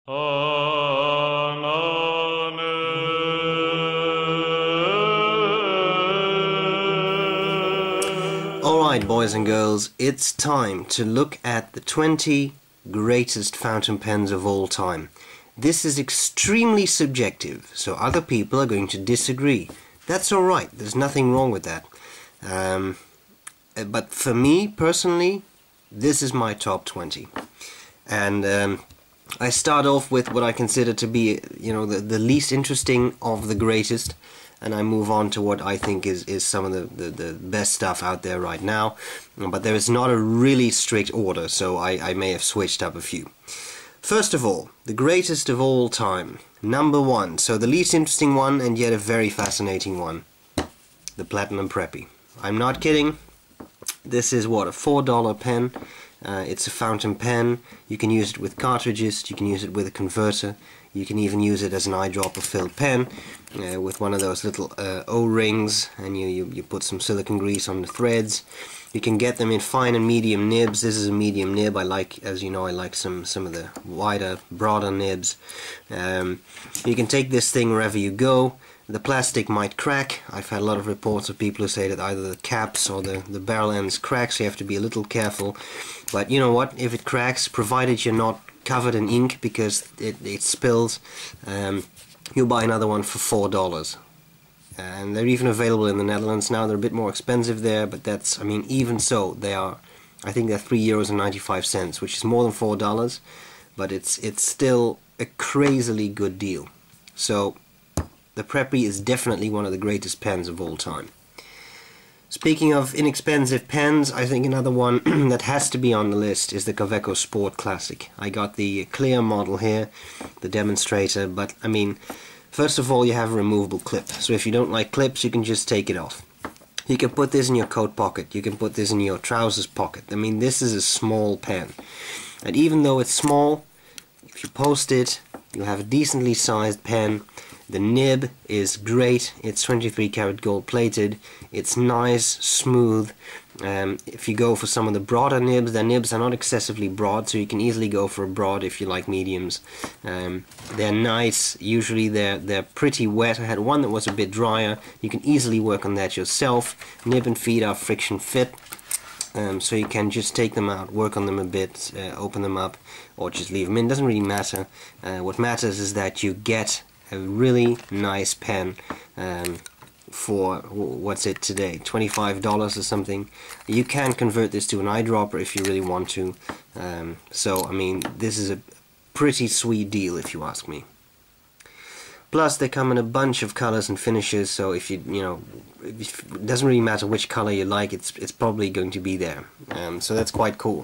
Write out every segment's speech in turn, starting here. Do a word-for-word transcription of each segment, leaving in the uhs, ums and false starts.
Alright, boys and girls, it's time to look at the twenty greatest fountain pens of all time. This is extremely subjective, so other people are going to disagree. That's alright, there's nothing wrong with that. Um, but for me, personally, this is my top twenty. And um, I start off with what I consider to be, you know, the, the least interesting of the greatest, and I move on to what I think is, is some of the, the, the best stuff out there right now. But there is not a really strict order, so I, I may have switched up a few. First of all, the greatest of all time, number one, so the least interesting one and yet a very fascinating one, the Platinum Preppy. I'm not kidding, this is what, a four dollar pen. Uh, it's a fountain pen. You can use it with cartridges, you can use it with a converter, you can even use it as an eyedropper filled pen uh, with one of those little uh, O-rings, and you, you, you put some silicone grease on the threads. You can get them in fine and medium nibs. This is a medium nib. I like, as you know, I like some, some of the wider, broader nibs. Um, you can take this thing wherever you go. The plastic might crack. I've had a lot of reports of people who say that either the caps or the, the barrel ends crack, so you have to be a little careful. But you know what, if it cracks, provided you're not covered in ink because it, it spills, um, you'll buy another one for four dollars. And they're even available in the Netherlands now. They're a bit more expensive there, but that's, I mean, even so, they are, I think they're three euros and ninety-five cents, which is more than four dollars, but it's, it's still a crazily good deal. So, the Preppy is definitely one of the greatest pens of all time. Speaking of inexpensive pens, I think another one that has to be on the list is the Kaweco Sport Classic. I got the clear model here, the demonstrator, but I mean, first of all, you have a removable clip. So if you don't like clips, you can just take it off. You can put this in your coat pocket, you can put this in your trousers pocket. I mean, this is a small pen. And even though it's small, if you post it, you'll have a decently sized pen. The nib is great, it's twenty-three karat gold plated, it's nice, smooth. Um, if you go for some of the broader nibs, their nibs are not excessively broad, so you can easily go for a broad if you like mediums. Um, they're nice, usually they're, they're pretty wet. I had one that was a bit drier, you can easily work on that yourself. Nib and feet are friction fit. Um, so you can just take them out, work on them a bit, uh, open them up, or just leave them in. It doesn't really matter. Uh, what matters is that you get a really nice pen um, for, what's it today, twenty-five dollars or something. You can convert this to an eyedropper if you really want to. Um, so, I mean, this is a pretty sweet deal if you ask me. Plus, they come in a bunch of colors and finishes, so if you, you know, it doesn't really matter which color you like, it's, it's probably going to be there. Um, so that's quite cool.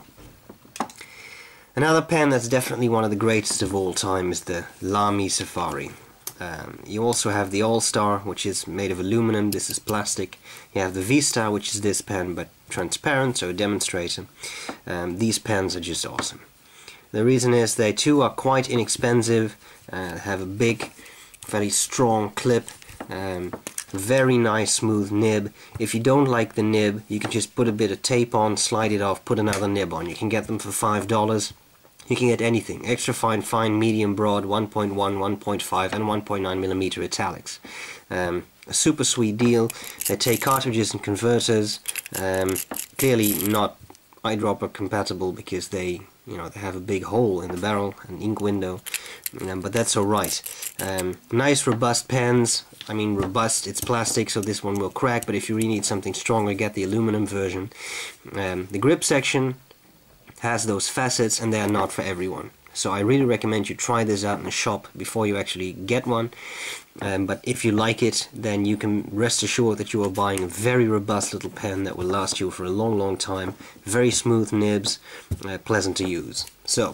Another pen that's definitely one of the greatest of all time is the Lamy Safari. Um, you also have the All-Star, which is made of aluminum. This is plastic. You have the V-Star, which is this pen, but transparent, so a demonstrator. Um, these pens are just awesome. The reason is they too are quite inexpensive, uh, have a big, very strong clip, um, very nice smooth nib. If you don't like the nib, you can just put a bit of tape on, slide it off, put another nib on. You can get them for five dollars. You can get anything, extra fine, fine, medium, broad, one point one, one point five and one point nine millimeter italics. Um, a super sweet deal. They take cartridges and converters, um, clearly not eyedropper compatible because they, you know, they have a big hole in the barrel, an ink window, um, but that's alright. Um, nice robust pens. I mean, robust, it's plastic, so this one will crack, but if you really need something stronger, get the aluminum version. Um, the grip section has those facets, and they are not for everyone. So I really recommend you try this out in a shop before you actually get one. Um, but if you like it, then you can rest assured that you are buying a very robust little pen that will last you for a long, long time. Very smooth nibs, uh, pleasant to use. So,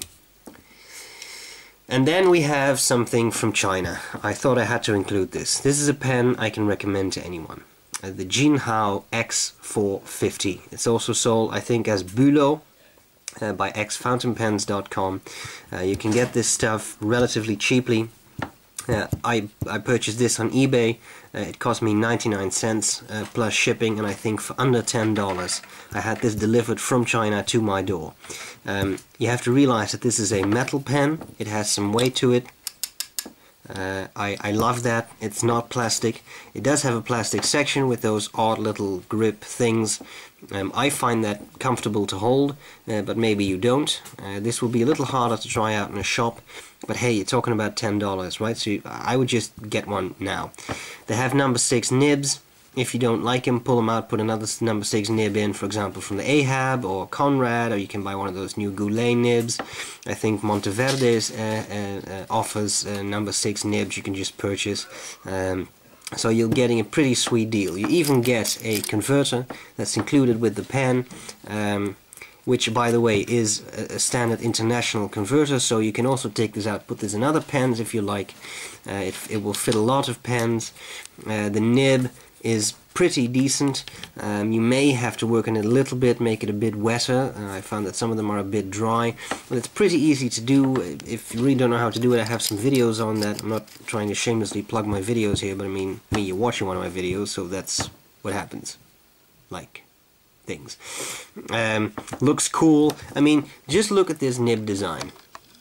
and then we have something from China. I thought I had to include this. This is a pen I can recommend to anyone. Uh, the Jinhao X four fifty. It's also sold, I think, as Bülow. Uh, by x fountain pens dot com. Uh, you can get this stuff relatively cheaply. Uh, I, I purchased this on eBay. Uh, it cost me ninety-nine cents uh, plus shipping, and I think for under ten dollars I had this delivered from China to my door. Um, you have to realize that this is a metal pen. It has some weight to it. Uh, I, I love that. It's not plastic. It does have a plastic section with those odd little grip things. Um, I find that comfortable to hold, uh, but maybe you don't. Uh, this will be a little harder to try out in a shop, but hey, you're talking about ten dollars, right? So you, I would just get one now. They have number six nibs. If you don't like them, pull them out, put another number six nib in, for example from the Ahab or Conrad, or you can buy one of those new Goulet nibs. I think Monteverde's uh, uh, uh, offers uh, number six nibs you can just purchase. Um, so you're getting a pretty sweet deal. You even get a converter that's included with the pen, um, which by the way is a standard international converter, so you can also take this out, put this in other pens if you like. Uh, it, it will fit a lot of pens. Uh, the nib is pretty decent. Um, you may have to work on it a little bit, make it a bit wetter. Uh, I found that some of them are a bit dry, but it's pretty easy to do. If you really don't know how to do it, I have some videos on that. I'm not trying to shamelessly plug my videos here, but I mean, me, you're watching one of my videos, so that's what happens. Like things. Um, looks cool. I mean, just look at this nib design.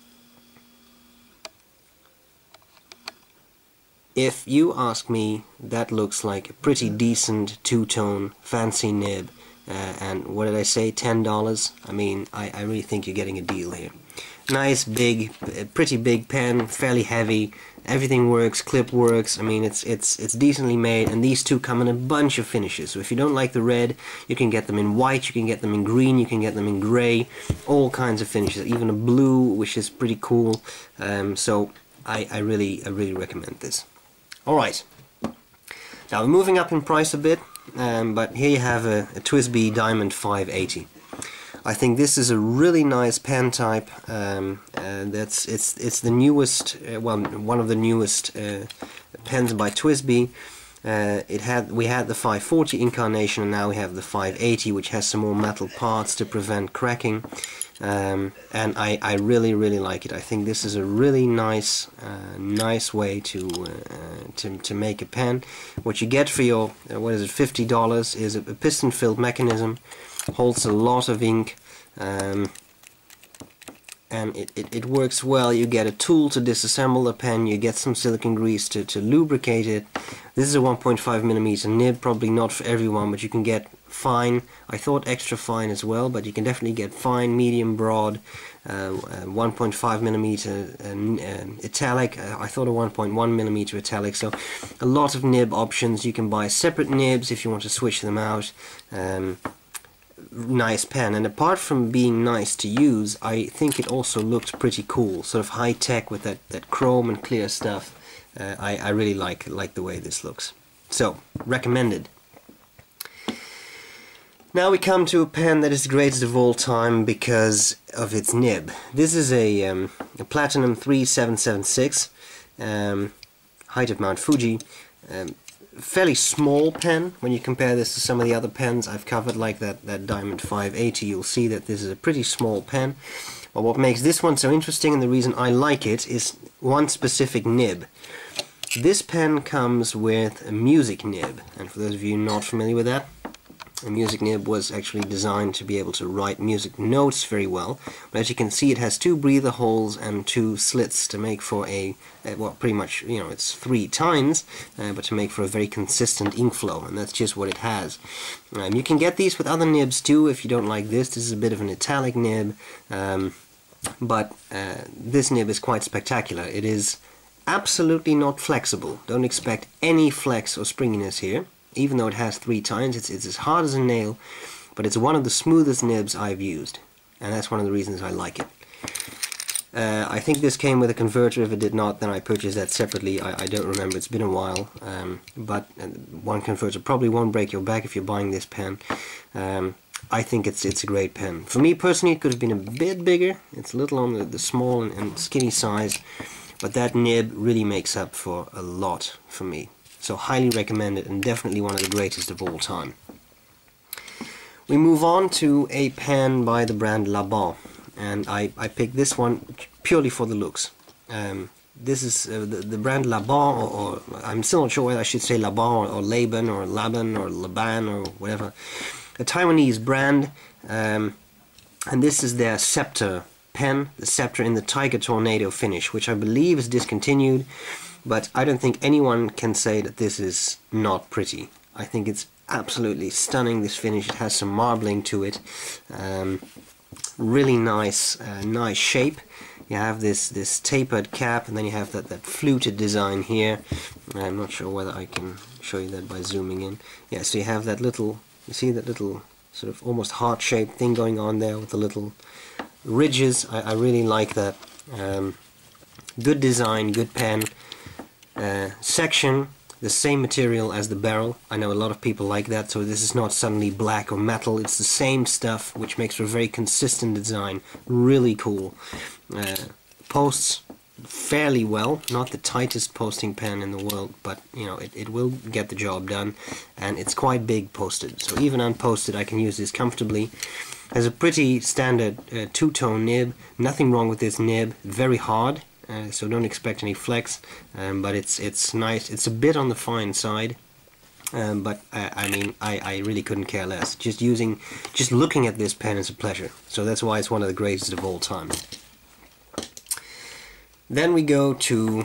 If you ask me, that looks like a pretty decent two-tone fancy nib, uh, and what did I say, ten dollars? I mean, I, I really think you're getting a deal here. Nice, big, pretty big pen, fairly heavy, everything works, clip works. I mean, it's it's it's decently made, and these two come in a bunch of finishes. So if you don't like the red, you can get them in white, you can get them in green, you can get them in gray, all kinds of finishes, even a blue, which is pretty cool. Um, so I, I really I really recommend this. Alright, now we're moving up in price a bit, um, but here you have a, a T W S B I Diamond five eighty. I think this is a really nice pen type. Um, uh, that's it's it's the newest, uh, well, one of the newest uh, pens by T W S B I. Uh, it had we had the five forty incarnation, and now we have the five eighty, which has some more metal parts to prevent cracking. Um, and I, I really really like it. I think this is a really nice uh, nice way to, uh, to to make a pen. What you get for your uh, what is it, fifty dollars is a, a piston filled mechanism, holds a lot of ink, um, and it, it, it works well. You get a tool to disassemble the pen, you get some silicone grease to, to lubricate it. This is a one point five millimeter nib, probably not for everyone, but you can get fine. I thought extra fine as well, but you can definitely get fine, medium, broad, uh, uh, one point five millimeter uh, uh, italic. Uh, I thought a one point one millimeter italic. So a lot of nib options. You can buy separate nibs if you want to switch them out. Um, nice pen, and apart from being nice to use, I think it also looked pretty cool, sort of high tech with that, that chrome and clear stuff. Uh, I, I really like like the way this looks. So, recommended. Now we come to a pen that is the greatest of all time because of its nib. This is a, um, a Platinum three seven seven six, um, height of Mount Fuji. Um, fairly small pen when you compare this to some of the other pens I've covered, like that, that Diamond five eighty. You'll see that this is a pretty small pen. But what makes this one so interesting, and the reason I like it, is one specific nib. This pen comes with a music nib, and for those of you not familiar with that, a music nib was actually designed to be able to write music notes very well. But as you can see, it has two breather holes and two slits to make for a, a well, pretty much, you know, it's three tines, uh, but to make for a very consistent ink flow, and that's just what it has. Um, you can get these with other nibs too if you don't like this. This is a bit of an italic nib, um, but uh, this nib is quite spectacular. It is absolutely not flexible. Don't expect any flex or springiness here. Even though it has three tines, it's, it's as hard as a nail, but it's one of the smoothest nibs I've used, and that's one of the reasons I like it. Uh, I think this came with a converter. If it did not, then I purchased that separately. I, I don't remember, it's been a while, um, but one converter probably won't break your back if you're buying this pen. Um, I think it's it's a great pen. For me personally, it could have been a bit bigger. It's a little on the, the small and, and skinny size, but that nib really makes up for a lot for me. So highly recommended, and definitely one of the greatest of all time. We move on to a pen by the brand Laban, and I, I picked this one purely for the looks. Um, this is uh, the, the brand Laban, or, or I'm still not sure whether I should say Laban or, or Laban or Laban or Laban or whatever. A Taiwanese brand, um, and this is their Scepter pen, the Scepter in the Tiger Tornado finish, which I believe is discontinued, but I don't think anyone can say that this is not pretty. I think it's absolutely stunning, this finish. It has some marbling to it. Um, really nice, uh, nice shape. You have this this tapered cap, and then you have that, that fluted design here. I'm not sure whether I can show you that by zooming in. Yeah, so you have that little, you see that little sort of almost heart-shaped thing going on there with the little ridges. I, I really like that. Um, good design, good pen. Uh, section, the same material as the barrel. I know a lot of people like that, so this is not suddenly black or metal. It's the same stuff, which makes for a very consistent design. Really cool. Uh, posts fairly well, not the tightest posting pen in the world, but you know, it, it will get the job done, and it's quite big posted, so even unposted I can use this comfortably. Has a pretty standard uh, two-tone nib. Nothing wrong with this nib. Very hard, uh, so don't expect any flex, um, but it's it's nice. It's a bit on the fine side, um, but I, I mean I, I really couldn't care less. Just using, just looking at this pen is a pleasure, so that's why it's one of the greatest of all time. Then we go to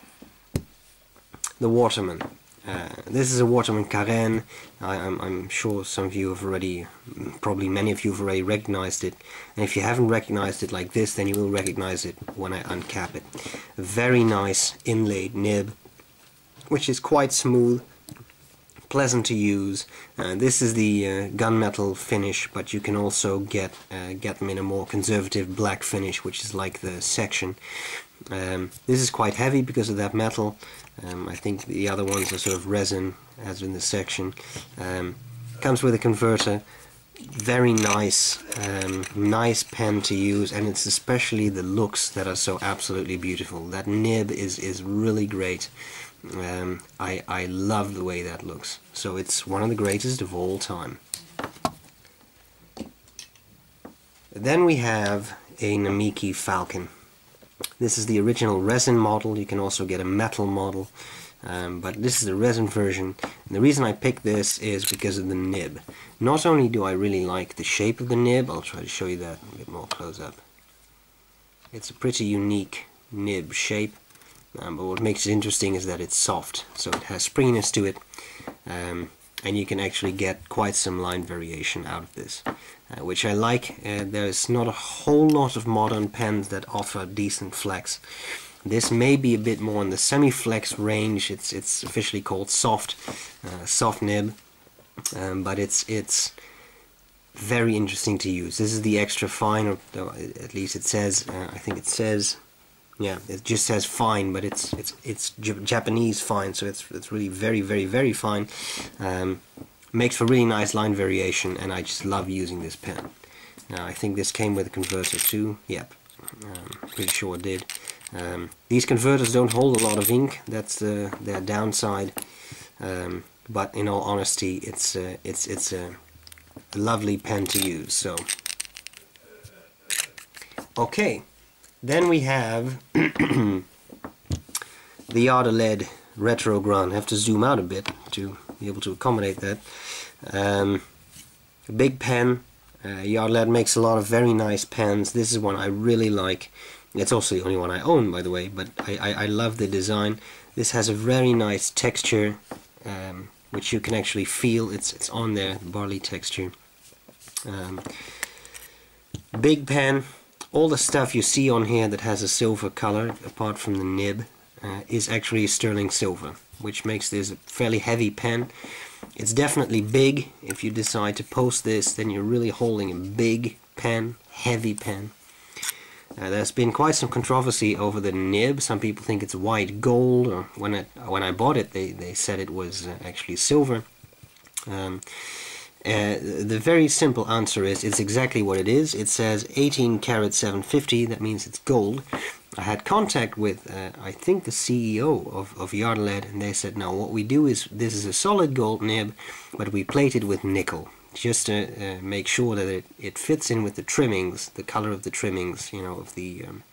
the Waterman. Uh, this is a Waterman Carène. I, I'm, I'm sure some of you have already, probably many of you have already recognized it. And if you haven't recognized it like this, then you will recognize it when I uncap it. A very nice inlaid nib, which is quite smooth, pleasant to use. Uh, this is the uh, gunmetal finish, but you can also get uh, get them in a more conservative black finish, which is like the Section. Um, this is quite heavy because of that metal. Um, I think the other ones are sort of resin, as in the Section. Um, comes with a converter. Very nice, um, nice pen to use, and it's especially the looks that are so absolutely beautiful. That nib is is really great. Um, I I love the way that looks. So it's one of the greatest of all time. Then we have a Namiki Falcon. This is the original resin model. You can also get a metal model, um, but this is the resin version. And the reason I picked this is because of the nib. Not only do I really like the shape of the nib, I'll try to show you that a bit more close up. It's a pretty unique nib shape, um, but what makes it interesting is that it's soft, so it has springiness to it, um, and you can actually get quite some line variation out of this. Uh, which I like. Uh, there's not a whole lot of modern pens that offer decent flex. This may be a bit more in the semi-flex range. It's it's officially called soft, uh, soft nib, um, but it's it's very interesting to use. This is the extra fine, or at least it says. Uh, I think it says, yeah, it just says fine, but it's it's it's Japanese fine, so it's it's really very very very fine. Um, Makes for really nice line variation, and I just love using this pen. Now I think this came with a converter too. Yep, um, pretty sure it did. Um, these converters don't hold a lot of ink. That's the their downside. Um, but in all honesty, it's uh, it's it's a lovely pen to use. So okay, then we have the Yardeled Retro Grande. I have to zoom out a bit to be able to accommodate that. Um, a big pen. Uh, Yardeled makes a lot of very nice pens. This is one I really like. It's also the only one I own, by the way, but I, I, I love the design. This has a very nice texture, um, which you can actually feel. It's it's on there, the barley texture. Um, big pen. All the stuff you see on here that has a silver color, apart from the nib, uh, is actually sterling silver, which makes this a fairly heavy pen. It's definitely big. If you decide to post this, then you're really holding a big pen, heavy pen. Uh, there's been quite some controversy over the nib. Some people think it's white gold, or when it when I bought it, they they said it was uh, actually silver. Um, uh, the very simple answer is it's exactly what it is. It says eighteen karat seven fifty. That means it's gold. I had contact with, uh, I think, the C E O of, of Yardeled, and they said, no, what we do is, this is a solid gold nib, but we plate it with nickel, just to uh, make sure that it, it fits in with the trimmings, the color of the trimmings, you know, of the, um,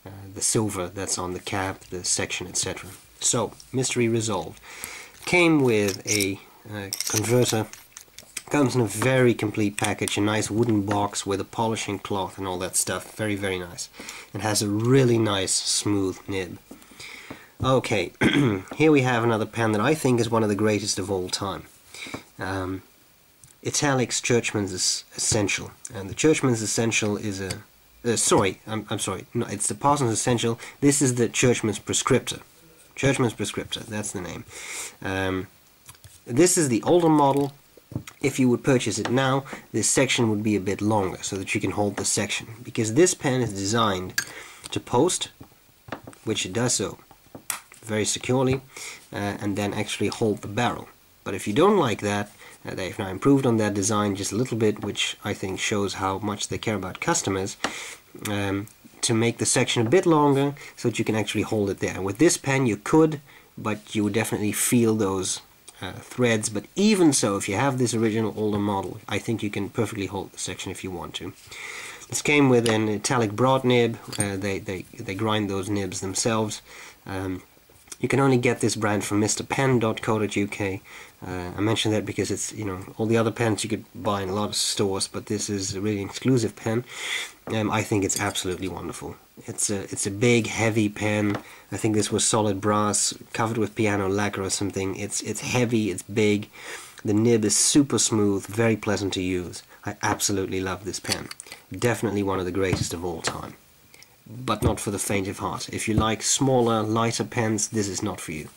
uh, the silver that's on the cap, the section, et cetera. So, mystery resolved. Came with a uh, converter. Comes in a very complete package, a nice wooden box with a polishing cloth and all that stuff. Very, very nice. It has a really nice, smooth nib. Okay, here we have another pen that I think is one of the greatest of all time. Um, Italic's Churchman's Essential. And the Churchman's Essential is a... Uh, sorry, I'm, I'm sorry. No, it's the Parsons Essential. This is the Churchman's Prescriptor. Churchman's Prescriptor, that's the name. Um, this is the older model. If you would purchase it now, this section would be a bit longer so that you can hold the section. Because this pen is designed to post, which it does so very securely, uh, and then actually hold the barrel. But if you don't like that, uh, they've now improved on that design just a little bit, which I think shows how much they care about customers, um, to make the section a bit longer so that you can actually hold it there. And with this pen you could, but you would definitely feel those uh, threads. But even so, if you have this original older model, I think you can perfectly hold the section if you want to. This came with an Italic broad nib. Uh, they, they, they grind those nibs themselves. Um, You can only get this brand from Mister Pen dot co dot U K. Uh, I mention that because it's, you know, all the other pens you could buy in a lot of stores, but this is a really exclusive pen. Um, I think it's absolutely wonderful. It's a it's a big, heavy pen. I think this was solid brass, covered with piano lacquer or something. It's it's heavy, it's big. The nib is super smooth, very pleasant to use. I absolutely love this pen. Definitely one of the greatest of all time. But not for the faint of heart. If you like smaller, lighter pens, this is not for you.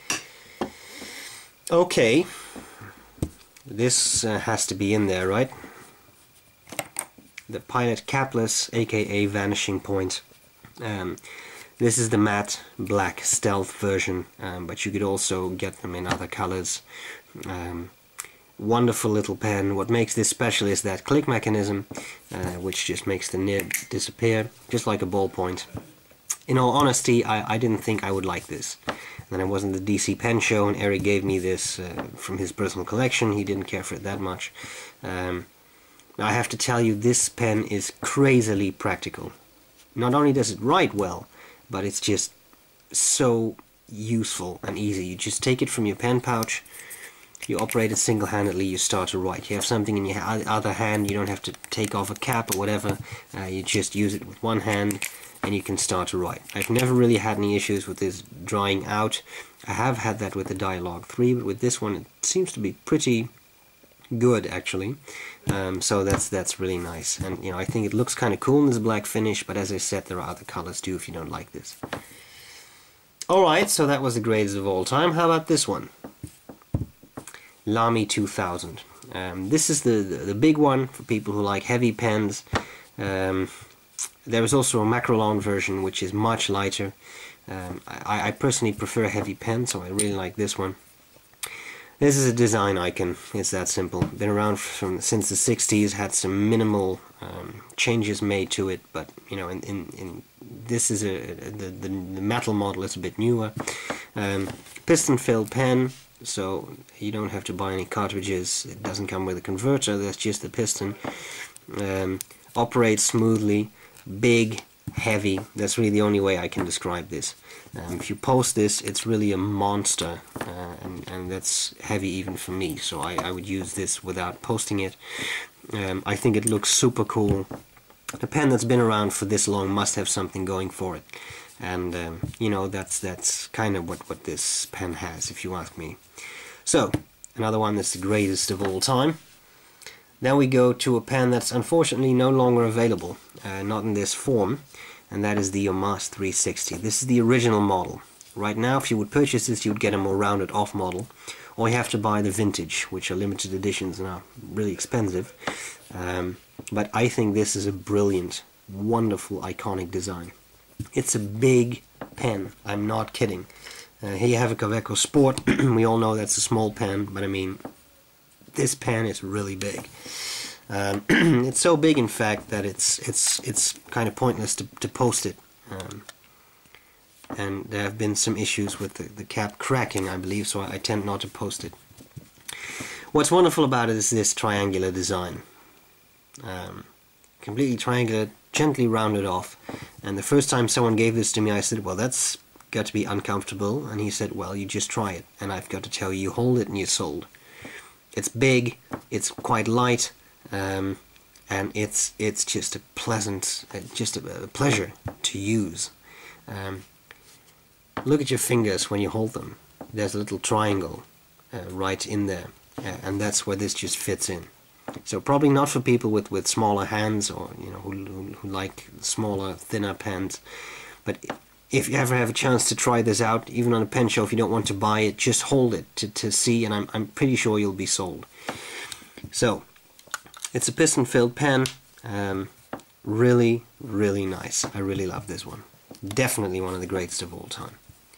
Okay, this uh, has to be in there, right? The Pilot Capless, aka Vanishing Point. Um, this is the matte black stealth version, um, but you could also get them in other colors. Um, wonderful little pen. What makes this special is that click mechanism, uh, which just makes the nib disappear, just like a ballpoint. In all honesty, I, I didn't think I would like this. And then I was in the D C Pen Show, and Eric gave me this uh, from his personal collection. He didn't care for it that much. Um, I have to tell you, this pen is crazily practical. Not only does it write well, but it's just so useful and easy. You just take it from your pen pouch, you operate it single-handedly, you start to write. You have something in your other hand, you don't have to take off a cap or whatever, uh, you just use it with one hand and you can start to write. I've never really had any issues with this drying out. I have had that with the Dialog three, but with this one it seems to be pretty good actually. Um, so that's that's really nice, and you know, I think it looks kind of cool in this black finish, but as I said, there are other colors too if you don't like this. Alright, so that was the greatest of all time. How about this one? Lamy two thousand. Um, this is the, the, the big one for people who like heavy pens. Um, there is also a Macrolon version which is much lighter. Um, I, I personally prefer a heavy pen, so I really like this one. This is a design icon. It's that simple. Been around from since the sixties. Had some minimal um, changes made to it, but you know, in, in, in this is a the, the the metal model is a bit newer. Um, piston filled pen. So you don't have to buy any cartridges. It doesn't come with a converter. That's just the piston. Um, operates smoothly, big, heavy. That's really the only way I can describe this. Um, if you post this, it's really a monster, uh, and, and that's heavy even for me. So I, I would use this without posting it. Um, I think it looks super cool. A pen that's been around for this long must have something going for it. And um, you know, that's that's kind of what, what this pen has, if you ask me. So, another one that's the greatest of all time. Then we go to a pen that's unfortunately no longer available, uh, not in this form, and that is the Omas three sixty. This is the original model. Right now, if you would purchase this, you would get a more rounded off model, or you have to buy the vintage, which are limited editions and are really expensive. Um, but I think this is a brilliant, wonderful, iconic design. It's a big pen, I'm not kidding. Uh, here you have a Kaweco Sport. We all know that's a small pen, but I mean, this pen is really big. Um, it's so big, in fact, that it's it's it's kind of pointless to, to post it. Um, and there have been some issues with the, the cap cracking, I believe, so I, I tend not to post it. What's wonderful about it is this triangular design. Um, completely triangular, gently rounded off. And the first time someone gave this to me, I said, well, that's got to be uncomfortable. And he said, well, you just try it. And I've got to tell you, you hold it and you're sold. It's big, it's quite light, um, and it's it's just a pleasant, uh, just a, a pleasure to use. Um, look at your fingers when you hold them. There's a little triangle uh, right in there, uh, and that's where this just fits in. So probably not for people with, with smaller hands, or you know who, who, who like smaller, thinner pens. But if you ever have a chance to try this out, even on a pen show, if you don't want to buy it, just hold it to, to see, and I'm, I'm pretty sure you'll be sold. So, it's a piston-filled pen. Um, really, really nice. I really love this one. Definitely one of the greatest of all time.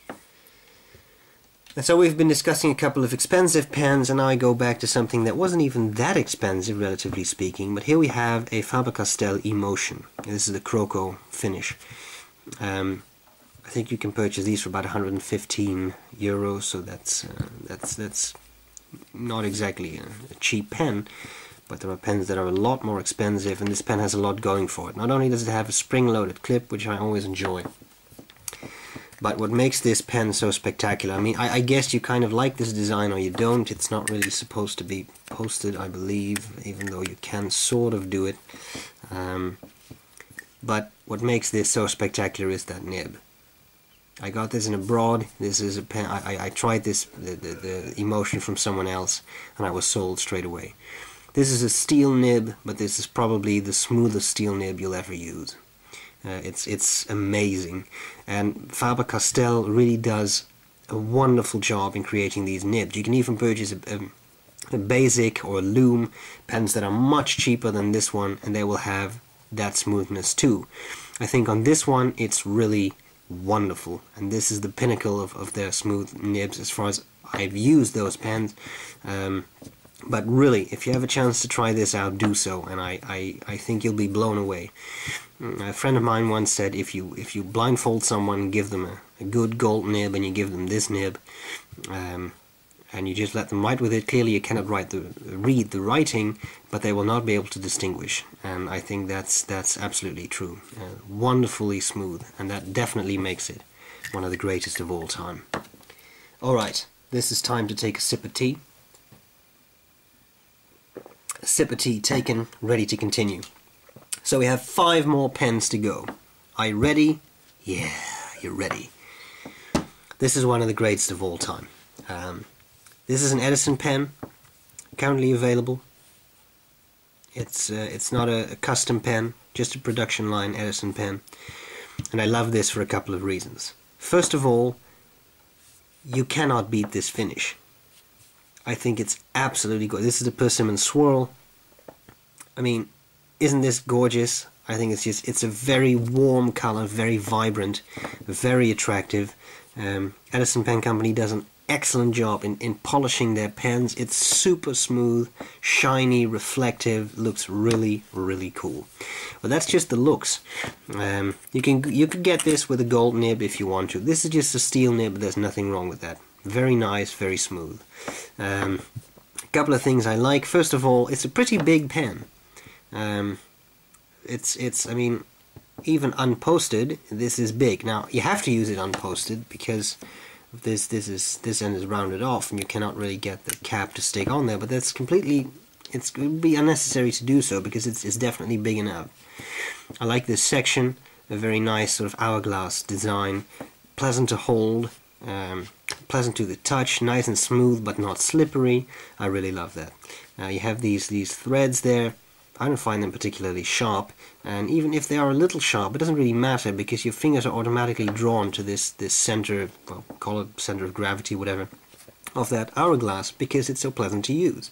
And so we've been discussing a couple of expensive pens, and now I go back to something that wasn't even that expensive, relatively speaking. But here we have a Faber-Castell Emotion. This is the Croco finish. Um, I think you can purchase these for about one hundred fifteen euros, so that's uh, that's that's not exactly a, a cheap pen, but there are pens that are a lot more expensive, and this pen has a lot going for it. Not only does it have a spring-loaded clip, which I always enjoy, but what makes this pen so spectacular, I mean, I, I guess you kind of like this design or you don't. It's not really supposed to be posted, I believe, even though you can sort of do it. Um, but what makes this so spectacular is that nib. I got this in abroad. This is a pen. I, I, I tried this the, the, the Emotion from someone else, and I was sold straight away. This is a steel nib, but this is probably the smoothest steel nib you'll ever use. Uh, it's it's amazing, and Faber-Castell really does a wonderful job in creating these nibs. You can even purchase a, a, a basic or a loom pens that are much cheaper than this one, and they will have that smoothness too. I think on this one it's really wonderful, and this is the pinnacle of, of their smooth nibs as far as I've used those pens. Um, but really, if you have a chance to try this out, do so, and I, I, I think you'll be blown away. A friend of mine once said, if you if you blindfold someone, give them a, a good gold nib, and you give them this nib, um, and you just let them write with it, clearly you cannot write the read the writing, but they will not be able to distinguish. And I think that's that's absolutely true. Uh, wonderfully smooth, and that definitely makes it one of the greatest of all time. Alright, this is time to take a sip of tea. A sip of tea taken, ready to continue. So we have five more pens to go. Are you ready? Yeah, you're ready. This is one of the greatest of all time. Um, this is an Edison pen, currently available. It's uh, it's not a, a custom pen, just a production line Edison pen, and I love this for a couple of reasons. First of all, you cannot beat this finish. I think it's absolutely gorgeous. This is the Persimmon Swirl. I mean, isn't this gorgeous? I think it's just, it's a very warm color, very vibrant, very attractive. Um, Edison Pen Company does an excellent job in, in polishing their pens. It's super smooth, shiny, reflective, looks really, really cool. But that's just the looks. Um, you can you could get this with a gold nib if you want to. This is just a steel nib, but there's nothing wrong with that. Very nice, very smooth. Um, a couple of things I like. First of all, it's a pretty big pen. Um, it's it's I mean, even unposted, this is big. Now you have to use it unposted because this this is this end is rounded off, and you cannot really get the cap to stick on there. But that's completely, it's, it would be unnecessary to do so because it's it's definitely big enough. I like this section, a very nice sort of hourglass design, pleasant to hold, um, pleasant to the touch, nice and smooth but not slippery. I really love that. Now you have these these threads there. I don't find them particularly sharp, and even if they are a little sharp, it doesn't really matter because your fingers are automatically drawn to this this center, well, call it center of gravity, whatever, of that hourglass because it's so pleasant to use.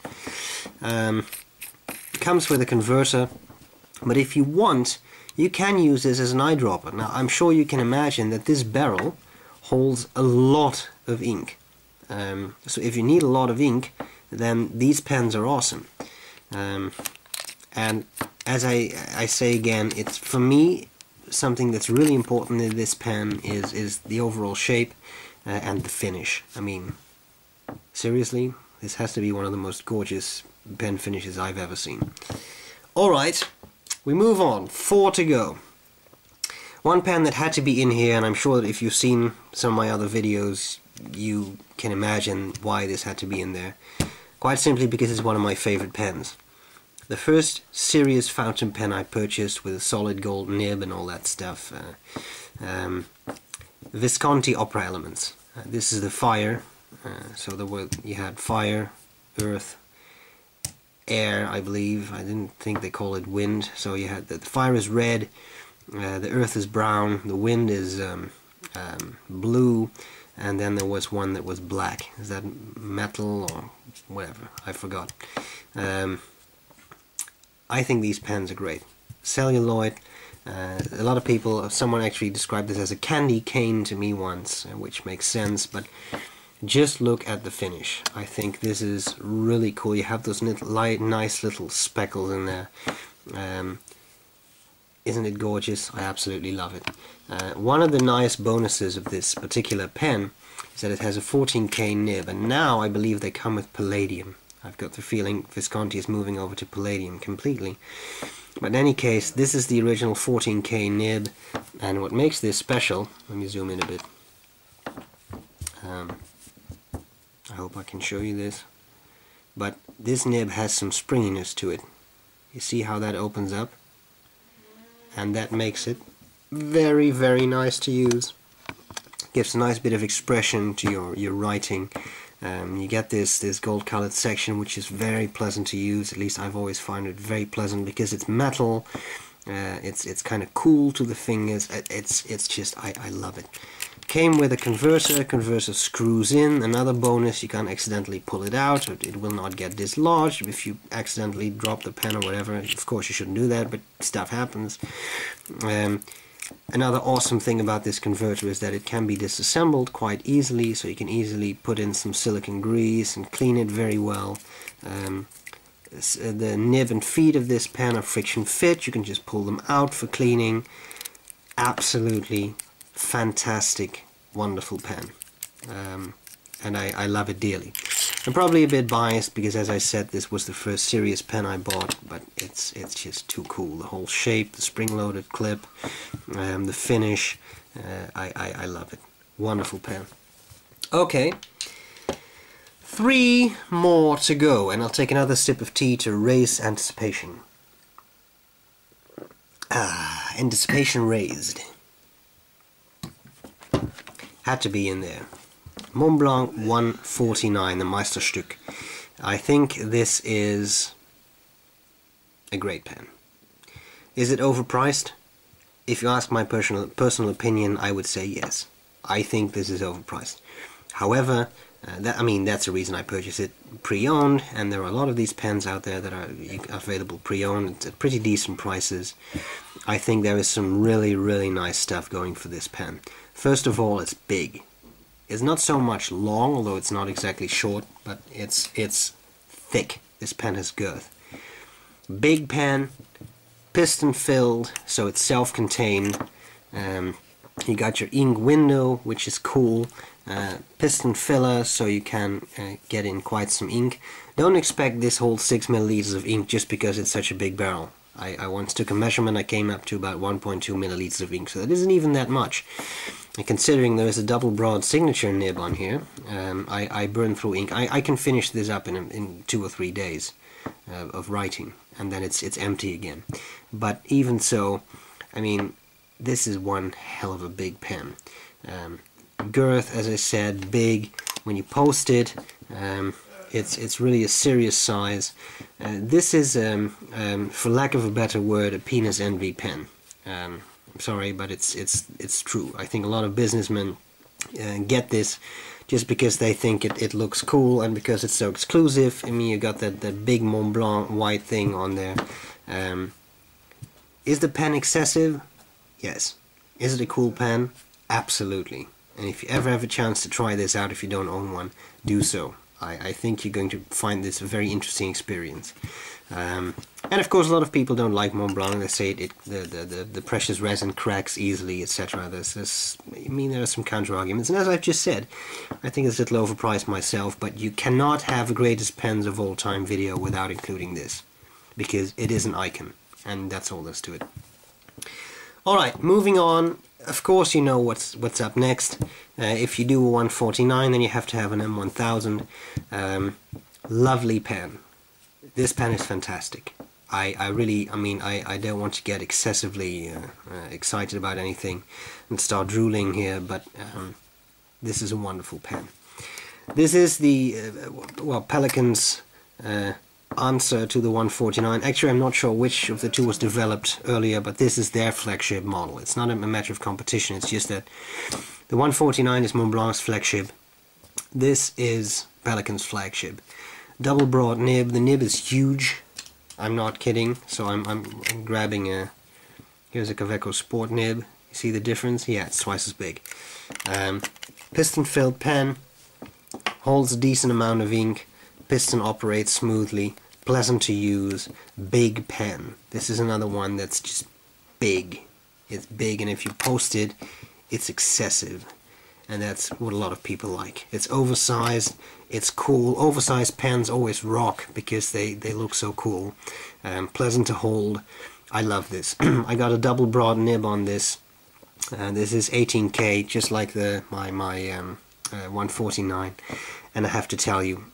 Um, it comes with a converter, but if you want, you can use this as an eyedropper. Now I'm sure you can imagine that this barrel holds a lot of ink. Um, so if you need a lot of ink, then these pens are awesome. Um, And as I I say again, it's for me something that's really important in this pen is is the overall shape uh, and the finish. I mean, seriously, this has to be one of the most gorgeous pen finishes I've ever seen. All right, we move on. Four to go. One pen that had to be in here, and I'm sure that if you've seen some of my other videos, you can imagine why this had to be in there. Quite simply because it's one of my favorite pens. The first serious fountain pen I purchased with a solid gold nib and all that stuff. Uh, um, Visconti Opera Elements. Uh, this is the fire. Uh, so there were you had fire, earth, air, I believe. I didn't think they call it wind. So you had the, the fire is red, uh, the earth is brown, the wind is um, um, blue, and then there was one that was black. Is that metal or whatever? I forgot. Um, I think these pens are great. Celluloid. Uh, a lot of people, someone actually described this as a candy cane to me once, uh, which makes sense, but just look at the finish. I think this is really cool. You have those little, light, nice little speckles in there. Um, isn't it gorgeous? I absolutely love it. Uh, one of the nice bonuses of this particular pen is that it has a fourteen K nib, and now I believe they come with palladium. I've got the feeling Visconti is moving over to palladium completely. But in any case, this is the original fourteen K nib, and what makes this special, let me zoom in a bit. Um, I hope I can show you this. But this nib has some springiness to it. You see how that opens up? And that makes it very, very nice to use. Gives a nice bit of expression to your, your writing. Um, you get this this gold colored section, which is very pleasant to use. At least I've always found it very pleasant because it's metal. Uh, it's it's kind of cool to the fingers. It's it's just I I love it. Came with a converter. Converter screws in. Another bonus: you can't accidentally pull it out. It will not get dislodged if you accidentally drop the pen or whatever. Of course, you shouldn't do that, but stuff happens. Um, Another awesome thing about this converter is that it can be disassembled quite easily, so you can easily put in some silicone grease and clean it very well. Um, the nib and feet of this pen are friction fit. You can just pull them out for cleaning. Absolutely fantastic, wonderful pen. Um, and I, I love it dearly. I'm probably a bit biased because, as I said, this was the first serious pen I bought, but it's it's just too cool. The whole shape, the spring-loaded clip, um, the finish, uh, I, I, I love it. Wonderful pen. Okay, three more to go, and I'll take another sip of tea to raise anticipation. Ah, anticipation raised. Had to be in there. Montblanc one forty-nine, the Meisterstück. I think this is a great pen. Is it overpriced? If you ask my personal personal opinion, I would say yes. I think this is overpriced. However, uh, that, I mean, that's the reason I purchased it pre-owned, and there are a lot of these pens out there that are available pre-owned at pretty decent prices. I think there is some really, really nice stuff going for this pen. First of all, it's big. It's not so much long, although it's not exactly short, but it's it's thick. This pen has girth. Big pen, piston filled, so it's self-contained. Um, you got your ink window, which is cool. Uh, piston filler, so you can uh, get in quite some ink. Don't expect this whole six milliliters of ink just because it's such a big barrel. I, I once took a measurement, I came up to about one point two milliliters of ink, so that isn't even that much. And considering there is a double broad signature nib on here, um, I, I burn through ink. I, I can finish this up in, in two or three days uh, of writing, and then it's, it's empty again. But even so, I mean, this is one hell of a big pen. Um, girth, as I said, big. When you post it, um, it's it's really a serious size. Uh, this is, um, um, for lack of a better word, a penis envy pen. Um, I'm sorry, but it's it's it's true. I think a lot of businessmen uh, get this just because they think it, it looks cool and because it's so exclusive. I mean, you got that, that big Montblanc white thing on there. Um, is the pen excessive? Yes. Is it a cool pen? Absolutely. And if you ever have a chance to try this out, if you don't own one, do so. I, I think you're going to find this a very interesting experience. Um, and of course, a lot of people don't like Montblanc. They say it, it the, the, the, the precious resin cracks easily, et cetera. There's, there's, I mean, there are some counter-arguments. And as I've just said, I think it's a little overpriced myself, but you cannot have a greatest pens of all time video without including this, because it is an icon, and that's all there's to it. Alright, moving on. Of course you know what's what's up next. Uh, if you do a one forty-nine, then you have to have an M one thousand. Um, lovely pen. This pen is fantastic. I, I really, I mean, I, I don't want to get excessively uh, uh, excited about anything and start drooling here, but um, this is a wonderful pen. This is the, uh, well, Pelikan's uh, answer to the one forty-nine. Actually, I'm not sure which of the two was developed earlier, but this is their flagship model. It's not a matter of competition, it's just that the one forty-nine is Montblanc's flagship. This is Pelikan's flagship. Double broad nib. The nib is huge. I'm not kidding. So I'm, I'm, I'm grabbing a... Here's a Kaweco Sport nib. You see the difference? Yeah, it's twice as big. Um, piston-filled pen. Holds a decent amount of ink. Piston operates smoothly. Pleasant to use. Big pen. This is another one that's just big. It's big, and if you post it, it's excessive. And that's what a lot of people like. It's oversized, it's cool. Oversized pens always rock because they, they look so cool. Um, pleasant to hold. I love this. I got a double broad nib on this. Uh, this is eighteen K, just like the my, my um, uh, one forty-nine. And I have to tell you,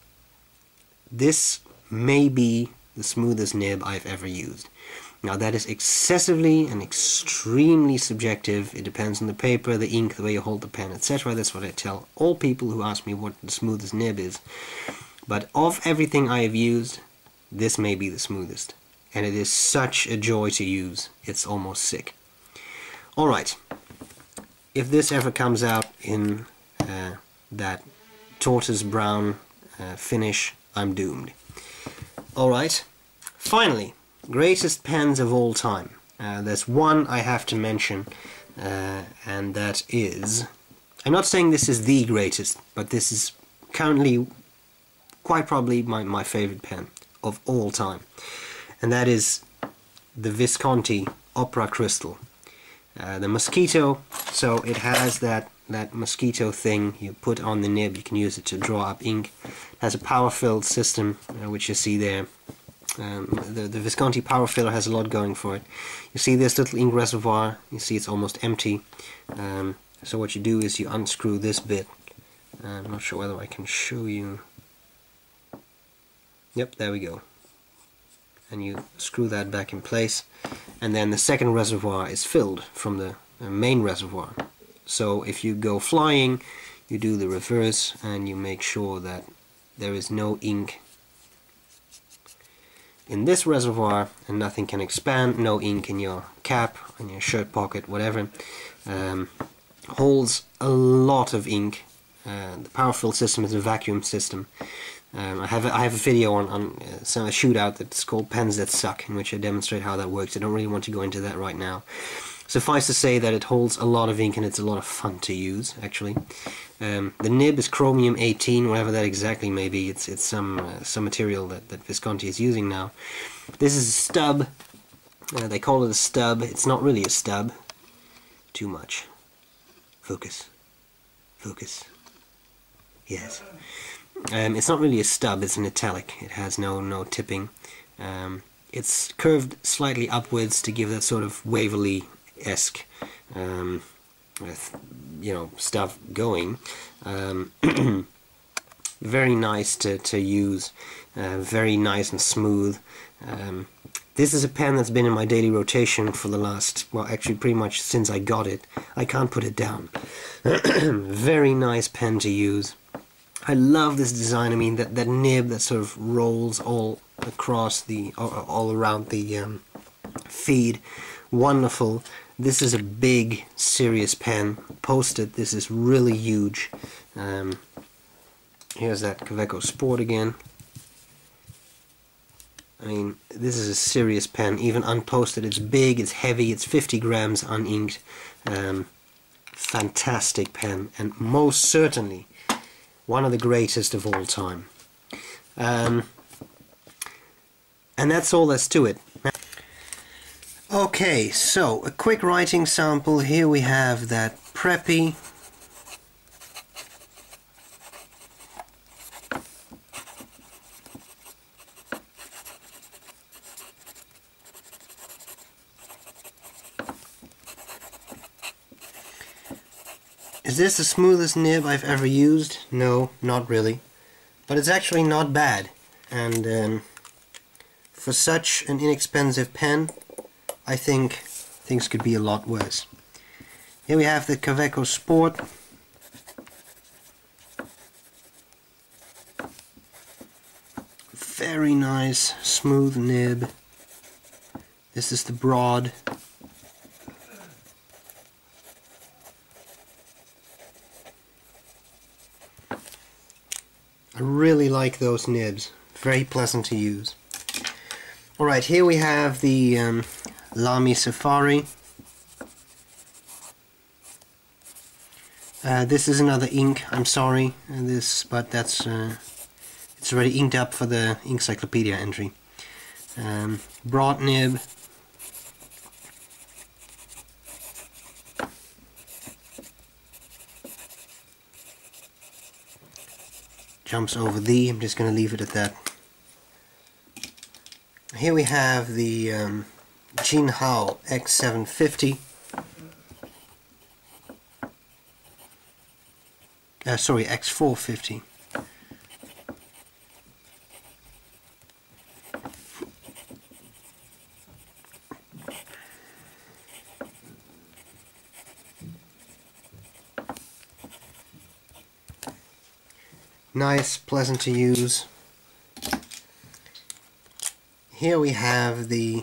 this may be the smoothest nib I've ever used. Now that is excessively and extremely subjective. It depends on the paper, the ink, the way you hold the pen, et cetera. That's what I tell all people who ask me what the smoothest nib is. But of everything I have used, this may be the smoothest. And it is such a joy to use. It's almost sick. Alright. If this ever comes out in uh, that tortoise brown uh, finish, I'm doomed. Alright. Finally. Greatest pens of all time. Uh, there's one I have to mention, uh, and that is... I'm not saying this is the greatest, but this is currently quite probably my, my favorite pen of all time. And that is the Visconti Opera Crystal. Uh, the Mosquito, so it has that, that mosquito thing you put on the nib. You can use it to draw up ink. It has a power-filled system, uh, which you see there. Um, the, the Visconti power filler has a lot going for it. You see this little ink reservoir, you see it's almost empty. Um, so what you do is you unscrew this bit. uh, I'm not sure whether I can show you. Yep, there we go. And you screw that back in place, and then the second reservoir is filled from the uh, main reservoir. So if you go flying, you do the reverse and you make sure that there is no ink in this reservoir and nothing can expand, no ink in your cap, in your shirt pocket, whatever. Um, holds a lot of ink. Uh, the power-filled system is a vacuum system. Um, I have a, I have a video on, on uh, some a shootout that's called Pens That Suck, in which I demonstrate how that works. I don't really want to go into that right now. Suffice to say that it holds a lot of ink and it's a lot of fun to use, actually. Um, the nib is chromium eighteen, whatever that exactly may be. It's it's some uh, some material that, that Visconti is using now. This is a stub. Uh, they call it a stub. It's not really a stub. Too much. Focus. Focus. Yes. Um, it's not really a stub. It's an italic. It has no no tipping. Um, it's curved slightly upwards to give that sort of Waverly-esque um, with, you know, stuff going. Um, very nice to, to use, uh, very nice and smooth. Um, this is a pen that's been in my daily rotation for the last, well, actually pretty much since I got it. I can't put it down. Very nice pen to use. I love this design. I mean, that, that nib that sort of rolls all across the, all, all around the um, feed. Wonderful. This is a big, serious pen. Posted, this is really huge. Um, here's that Kaweco Sport again. I mean, this is a serious pen. Even unposted, it's big, it's heavy, it's fifty grams uninked. Um, fantastic pen, and most certainly one of the greatest of all time. Um, and that's all there's to it. Okay, so a quick writing sample. Here we have that Preppy. Is this the smoothest nib I've ever used? No, not really. But it's actually not bad. And um, for such an inexpensive pen, I think things could be a lot worse. Here we have the Kaweco Sport. Very nice, smooth nib. This is the broad. I really like those nibs. Very pleasant to use. Alright, here we have the um, Lamy Safari. Uh, this is another ink, I'm sorry, and this, but that's uh, it's already inked up for the encyclopedia entry. Um, broad nib. Jumps over the, I'm just going to leave it at that. Here we have the um, Jinhao X seven fifty. Uh, sorry, X four fifty. Nice, pleasant to use. Here we have the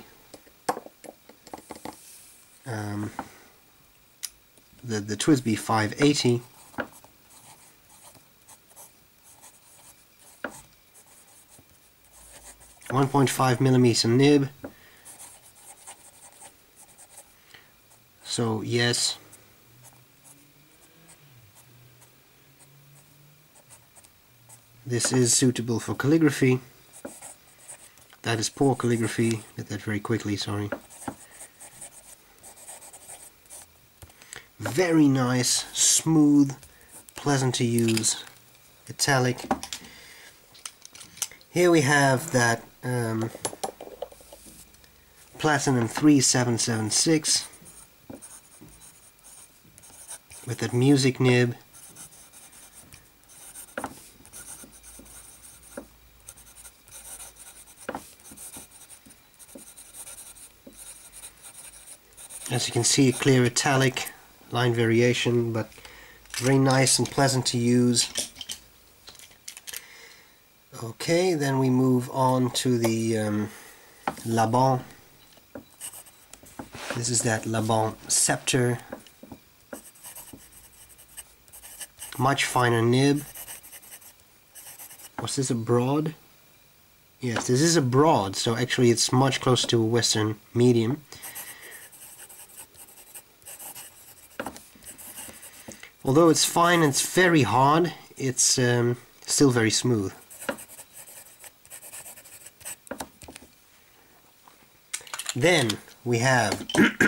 um, the the TWSBI five eighty. one point five millimeter nib. So yes. This is suitable for calligraphy. That is poor calligraphy. Did that very quickly, sorry. Very nice, smooth, pleasant to use, italic. Here we have that um, Platinum three seven seven six with that music nib. As you can see, a clear italic line variation, but very nice and pleasant to use. Okay, then we move on to the um, Laban. This is that Laban Scepter. Much finer nib. Was this a broad? Yes, this is a broad, so actually it's much closer to a Western medium. Although it's fine and it's very hard, it's um, still very smooth. Then we have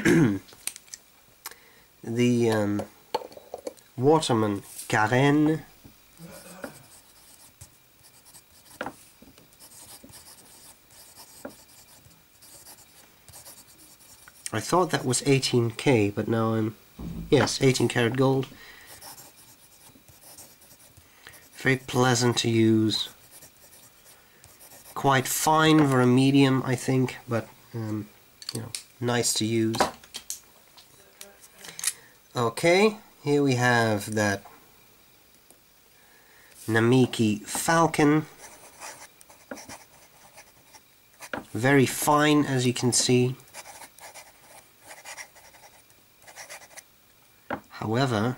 the um, Waterman Carène. I thought that was eighteen K, but now I'm... yes, eighteen karat gold. Very pleasant to use. Quite fine for a medium, I think, but um, you know, nice to use. Okay, here we have that Namiki Falcon. Very fine, as you can see. However,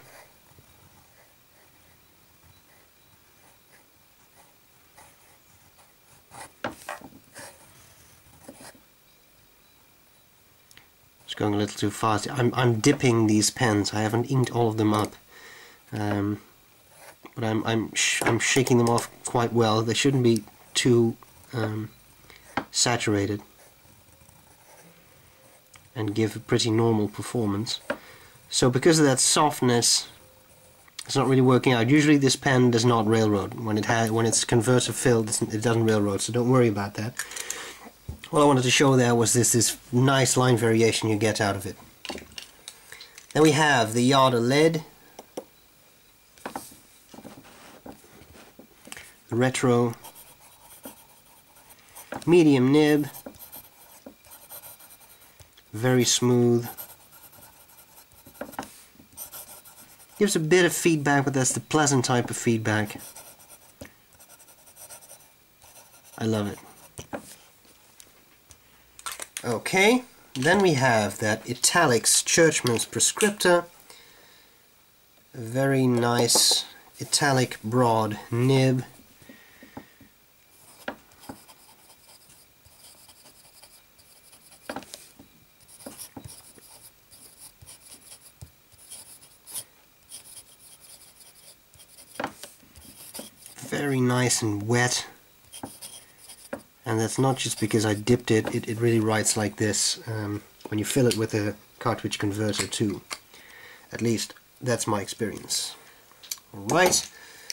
it's going a little too fast. I'm, I'm dipping these pens. I haven't inked all of them up, um, but I'm I'm sh I'm shaking them off quite well. They shouldn't be too um, saturated and give a pretty normal performance. So because of that softness, it's not really working out. Usually this pen does not railroad. When it has, when it's converter filled, it doesn't railroad, so don't worry about that. What I wanted to show there was this, this nice line variation you get out of it. Then we have the Jade Lead. retro, medium nib, very smooth. Gives a bit of feedback, but that's the pleasant type of feedback. I love it. Okay, then we have that Italic's Churchman's Prescriptor. A very nice italic broad nib. Very nice and wet. And that's not just because I dipped it, it, it really writes like this um, when you fill it with a cartridge converter too. At least that's my experience. Alright.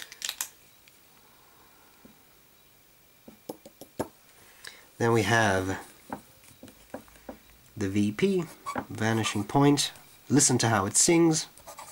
Then we have the V P, Vanishing Point. Listen to how it sings.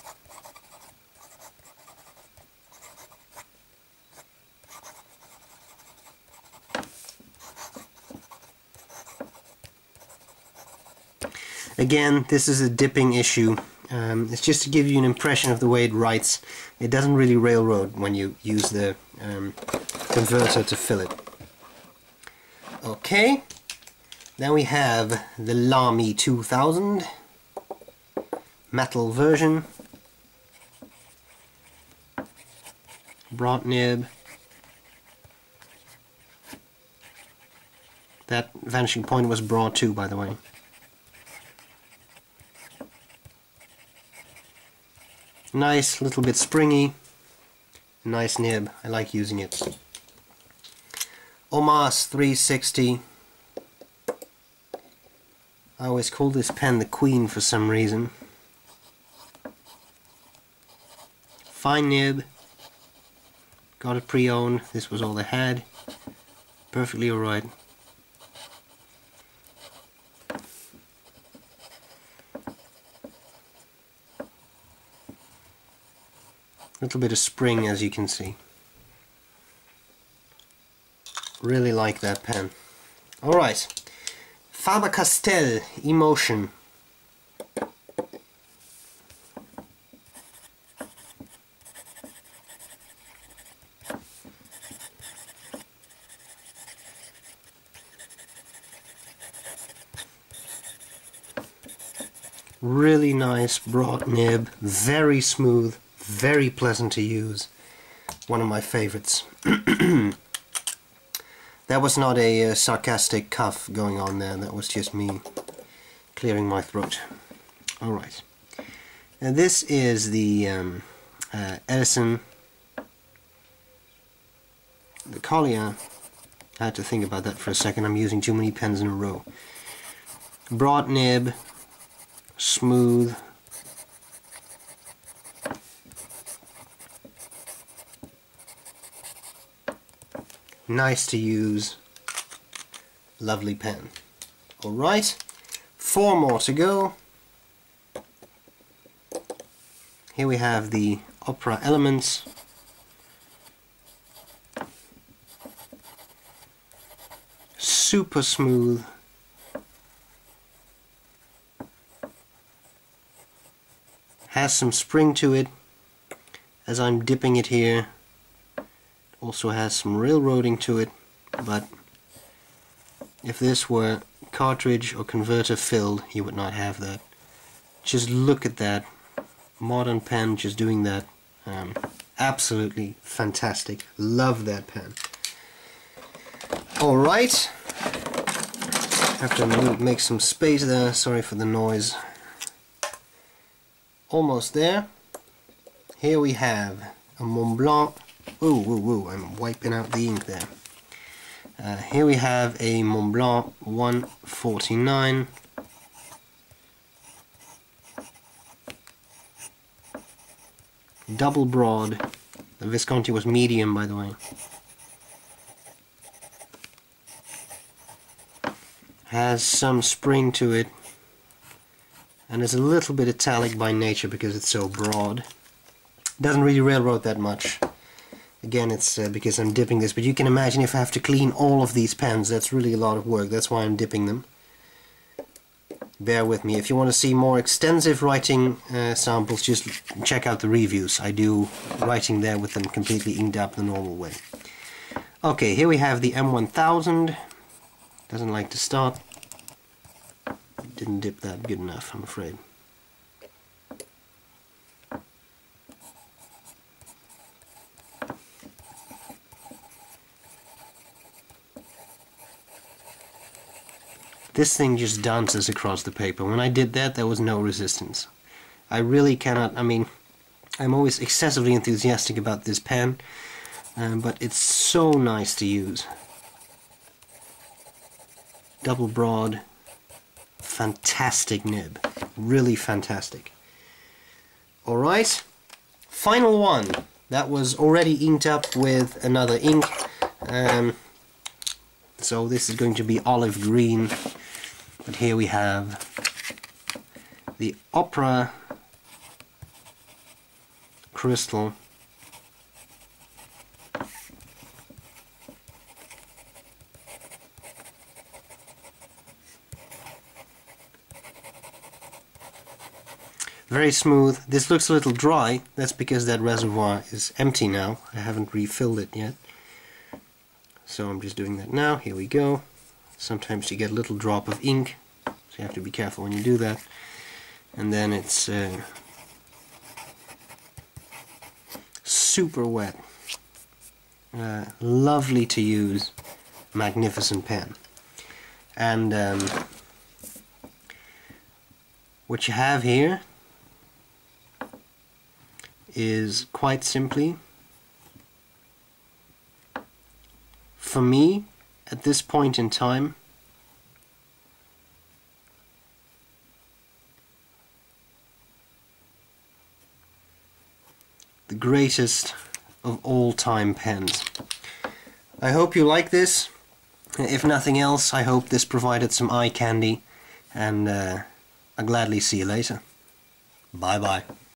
Again, this is a dipping issue. Um, it's just to give you an impression of the way it writes. It doesn't really railroad when you use the um, converter to fill it. Okay, then we have the Lamy two thousand metal version. Broad nib. That Vanishing Point was broad too, by the way. Nice, little bit springy, nice nib, I like using it. Omas three sixty. I always call this pen the Queen for some reason. Fine nib, got it pre-owned, this was all they had, perfectly alright. Little bit of spring, as you can see. Really like that pen. Alright, Faber-Castell Emotion. Really nice broad nib, very smooth, very pleasant to use. One of my favorites. That was not a uh, sarcastic cough going on there, that was just me clearing my throat. Alright. And this is the um, uh, Edison, the Collier. I had to think about that for a second, I'm using too many pens in a row. Broad nib, smooth. Nice to use, lovely pen. Alright, four more to go. Here we have the Opera Elements. Super smooth. Has some spring to it, as I'm dipping it here. Also has some railroading to it, but if this were cartridge or converter filled, you would not have that. Just look at that modern pen just doing that. Um, absolutely fantastic. Love that pen. Alright, have to move, make some space there, sorry for the noise. Almost there. Here we have a Montblanc. Ooh, ooh, ooh, I'm wiping out the ink there. Uh, here we have a Montblanc one forty-nine. Double broad. The Visconti was medium, by the way. Has some spring to it. And is a little bit italic by nature because it's so broad. Doesn't really railroad that much. Again, it's uh, because I'm dipping this, but you can imagine if I have to clean all of these pens, that's really a lot of work. That's why I'm dipping them. Bear with me. If you want to see more extensive writing uh, samples, just check out the reviews. I do writing there with them completely inked up the normal way. Okay, here we have the M one thousand. Doesn't like to start. Didn't dip that good enough, I'm afraid. This thing just dances across the paper. When I did that, there was no resistance. I really cannot, I mean, I'm always excessively enthusiastic about this pen, um, but it's so nice to use. Double broad, fantastic nib, really fantastic. Alright, final one. That was already inked up with another ink, um, so this is going to be olive green. But here we have the Opera Crystal. Very smooth. This looks a little dry. That's because that reservoir is empty now. I haven't refilled it yet. So I'm just doing that now. Here we go. Sometimes you get a little drop of ink, so you have to be careful when you do that. And then it's uh, super wet. Uh, lovely to use, magnificent pen. And um, what you have here is quite simply, for me, at this point in time, the greatest of all time pens. I hope you like this. If nothing else, I hope this provided some eye candy, and uh, I'll gladly see you later. Bye bye.